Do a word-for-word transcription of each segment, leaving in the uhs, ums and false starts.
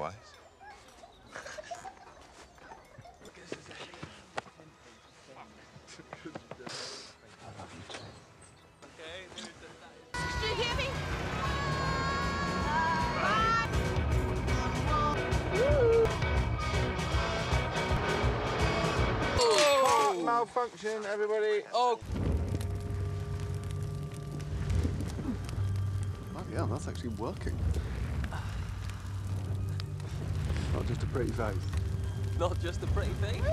otherwise. I love you too. Do you hear me? Oh! Malfunction, everybody. Oh! Bloody hell, that's actually working. Not just a pretty face. Not just a pretty face.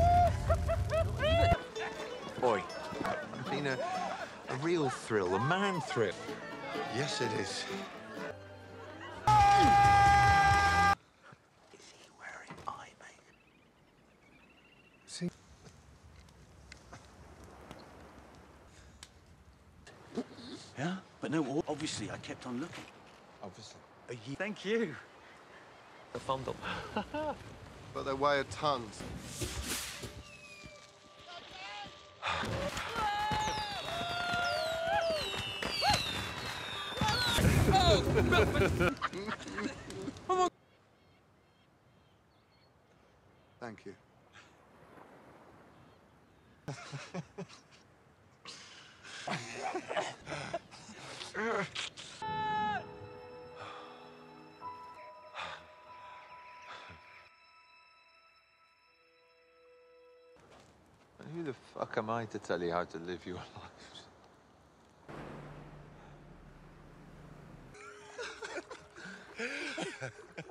Boy, it's been a, a real thrill, a man thrill. Yes, it is. Is he wearing eye makeup? See? Yeah? But no, obviously, I kept on looking. Obviously. A ye- Thank you. A fondle. But they weigh a tons. Thank you. Who the fuck am I to tell you how to live your lives?